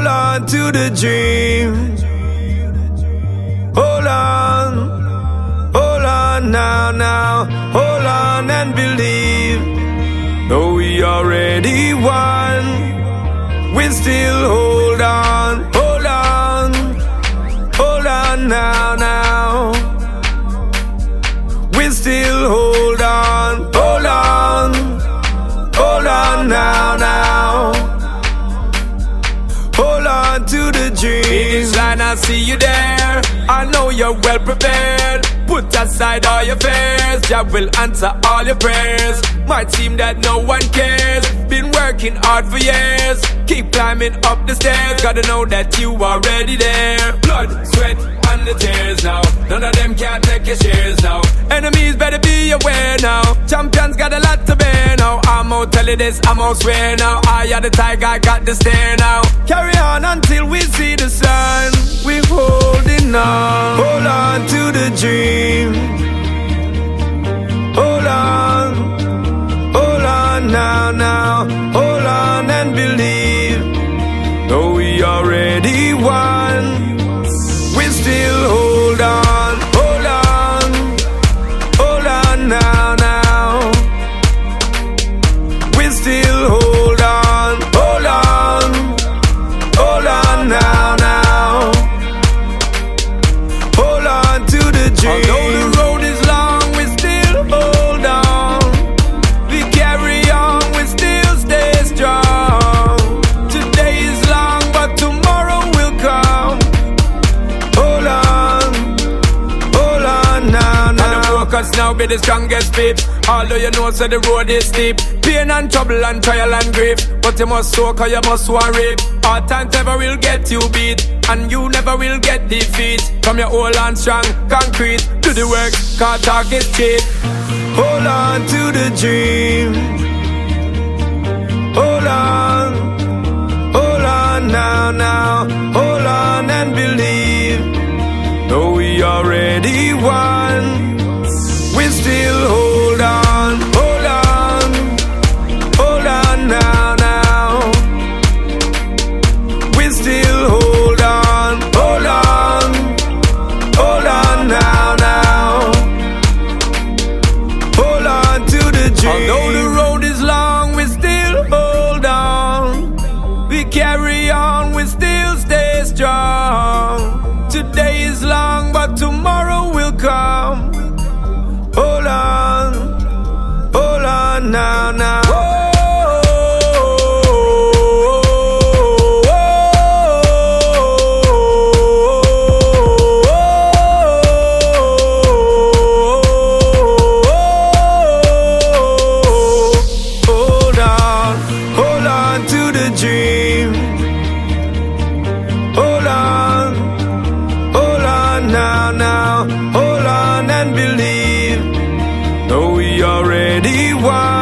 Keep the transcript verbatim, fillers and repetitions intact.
on to the dream. Hold on, hold on now, now. Hold on and believe. Though we already won, we still hold on. Hold on, hold on now, now. We still hold on. Hold on, hold on now, now. Hold on to the dream. Finish line, I see you there. I know you're well prepared. Put aside all your fears. Jah will answer all your prayers. Might seem that no one cares. Been working hard for years. Keep climbing up the stairs. Gotta know that you are already there. Blood, sweat, and the tears now. None of them can take your shares now. Enemies better be aware now. Champions got a lot to bear now. I'm out tell you this, I'm out swear now. I am the tiger, I got the stare now. Carry on until we see the sun. We're holding on. Hold on to the dream. Hold on, hold on now, now. Hold on and believe. Though we already won, we still hold on. Hold on, hold on now, now. We still hold on. Hold on, hold on now, now. Hold on to the dream. Although the road is long, we still hold on. We carry on, we still stay strong. Today is long, but tomorrow will come. Hold on, hold on now, now. And the focus now be the strongest fit. Although you know so the road is steep. Pain and trouble and trial and grief. But you must soak or you must want rape. Hard times never will get you beat. And you never will get defeat. From your whole and strong concrete. Do the work, cause talk is cheap. Hold on to the dream. Hold on, hold on now, now. Hold on and believe. Though we already won, we still hold on. Hold on, hold on now, now. We still hold on. Hold on, hold on now, now. Hold on to the dream. Although the road is long, we still hold on. We carry on, we still stay strong. Today is long, but tomorrow will come. Hold on, hold on now, now. Hold on, hold on to the dream. Hold on, hold on now, now. Hold on and believe. Though we already won.